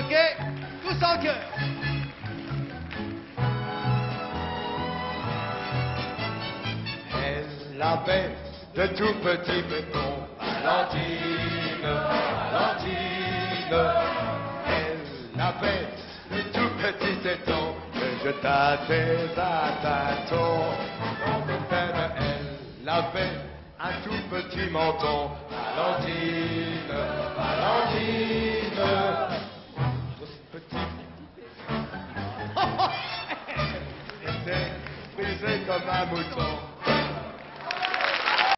OK? Tous en cœur. Elle avait de tout petits pétons, Valentine, Valentine. Elle avait de tout petits tétons, que je tâtais à tâtons. Dans le peine, elle avait un tout petit menton, Valentine, Valentine. Petit. Elle était frisée comme un mouton.